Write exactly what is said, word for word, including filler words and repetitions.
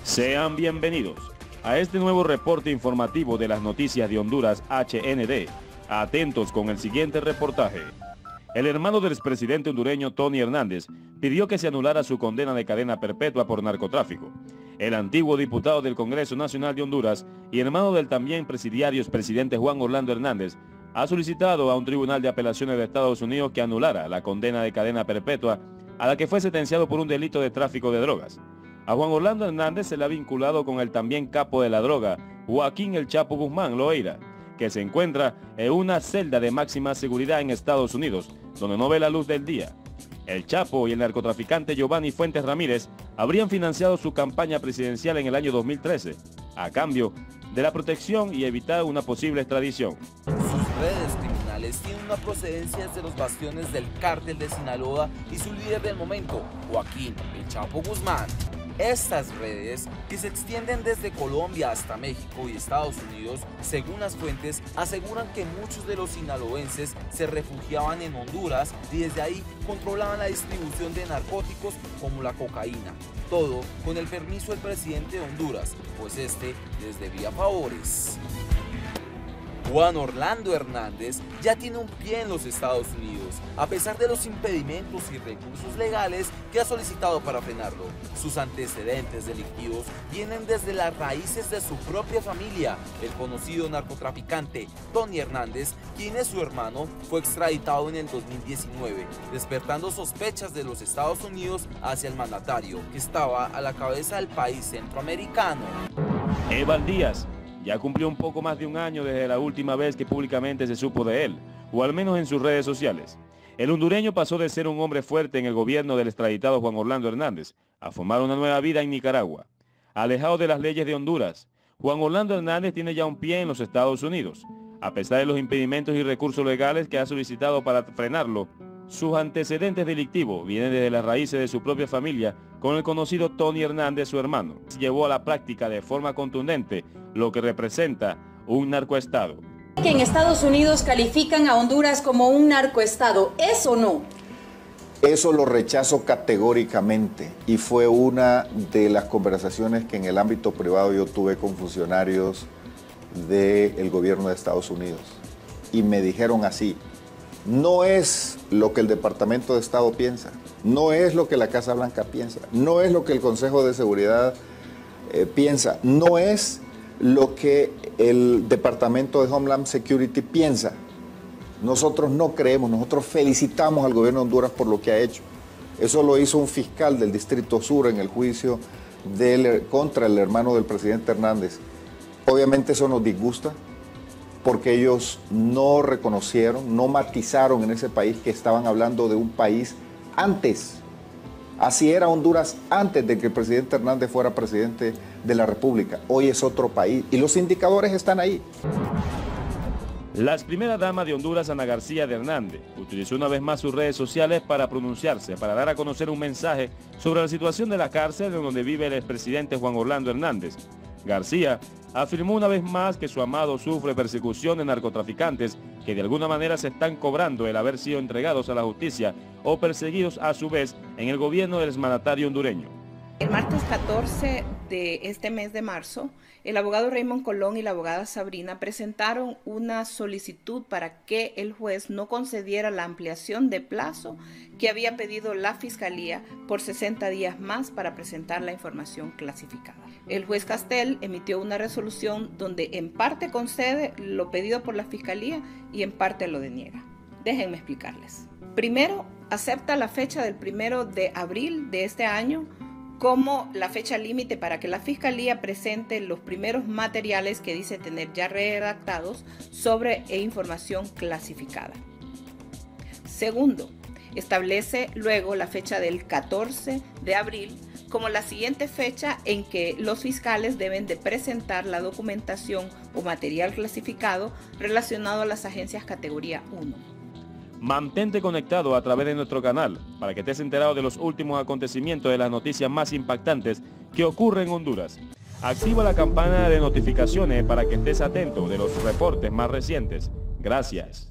Sean bienvenidos a este nuevo reporte informativo de las noticias de Honduras H N D. Atentos con el siguiente reportaje. El hermano del expresidente hondureño Tony Hernández pidió que se anulara su condena de cadena perpetua por narcotráfico. El antiguo diputado del Congreso Nacional de Honduras y hermano del también presidiario expresidente Juan Orlando Hernández ha solicitado a un tribunal de apelaciones de Estados Unidos que anulara la condena de cadena perpetua a la que fue sentenciado por un delito de tráfico de drogas. A Juan Orlando Hernández se le ha vinculado con el también capo de la droga, Joaquín El Chapo Guzmán Loeira, que se encuentra en una celda de máxima seguridad en Estados Unidos, donde no ve la luz del día. El Chapo y el narcotraficante Giovanni Fuentes Ramírez habrían financiado su campaña presidencial en el año dos mil trece, a cambio de la protección y evitar una posible extradición. Sus redes criminales tienen una procedencia desde los bastiones del cártel de Sinaloa y su líder del momento, Joaquín El Chapo Guzmán. Estas redes, que se extienden desde Colombia hasta México y Estados Unidos, según las fuentes, aseguran que muchos de los sinaloenses se refugiaban en Honduras y desde ahí controlaban la distribución de narcóticos como la cocaína. Todo con el permiso del presidente de Honduras, pues este les debía favores. Juan Orlando Hernández ya tiene un pie en los Estados Unidos, a pesar de los impedimentos y recursos legales que ha solicitado para frenarlo. Sus antecedentes delictivos vienen desde las raíces de su propia familia. El conocido narcotraficante Tony Hernández, quien es su hermano, fue extraditado en el dos mil diecinueve, despertando sospechas de los Estados Unidos hacia el mandatario, que estaba a la cabeza del país centroamericano. Eval Díaz ya cumplió un poco más de un año desde la última vez que públicamente se supo de él, o al menos en sus redes sociales. El hondureño pasó de ser un hombre fuerte en el gobierno del extraditado Juan Orlando Hernández a formar una nueva vida en Nicaragua. Alejado de las leyes de Honduras, Juan Orlando Hernández tiene ya un pie en los Estados Unidos. A pesar de los impedimentos y recursos legales que ha solicitado para frenarlo, sus antecedentes delictivos vienen desde las raíces de su propia familia con el conocido Tony Hernández, su hermano. Llevó a la práctica de forma contundente lo que representa un narcoestado. Que en Estados Unidos califican a Honduras como un narcoestado, ¿es o no? Eso lo rechazo categóricamente y fue una de las conversaciones que en el ámbito privado yo tuve con funcionarios del gobierno de Estados Unidos y me dijeron así: no es lo que el Departamento de Estado piensa, no es lo que la Casa Blanca piensa, no es lo que el Consejo de Seguridad eh, piensa, no es lo que el Departamento de Homeland Security piensa. Nosotros no creemos, nosotros felicitamos al gobierno de Honduras por lo que ha hecho. Eso lo hizo un fiscal del Distrito Sur en el juicio del, contra el hermano del presidente Hernández. Obviamente eso nos disgusta, porque ellos no reconocieron, no matizaron en ese país que estaban hablando de un país antes. Así era Honduras antes de que el presidente Hernández fuera presidente de la República. Hoy es otro país y los indicadores están ahí. La ex primera dama de Honduras, Ana García de Hernández, utilizó una vez más sus redes sociales para pronunciarse, para dar a conocer un mensaje sobre la situación de la cárcel en donde vive el expresidente Juan Orlando Hernández. García afirmó una vez más que su amado sufre persecución de narcotraficantes que de alguna manera se están cobrando el haber sido entregados a la justicia o perseguidos a su vez en el gobierno del exmandatario hondureño. El martes catorce de este mes de marzo, el abogado Raymond Colón y la abogada Sabrina presentaron una solicitud para que el juez no concediera la ampliación de plazo que había pedido la Fiscalía por sesenta días más para presentar la información clasificada. El juez Castel emitió una resolución donde en parte concede lo pedido por la Fiscalía y en parte lo deniega. Déjenme explicarles. Primero, acepta la fecha del primero de abril de este año como la fecha límite para que la Fiscalía presente los primeros materiales que dice tener ya redactados sobre e información clasificada. Segundo, establece luego la fecha del catorce de abril como la siguiente fecha en que los fiscales deben de presentar la documentación o material clasificado relacionado a las agencias categoría uno. Mantente conectado a través de nuestro canal para que estés enterado de los últimos acontecimientos de las noticias más impactantes que ocurren en Honduras. Activa la campana de notificaciones para que estés atento de los reportes más recientes. Gracias.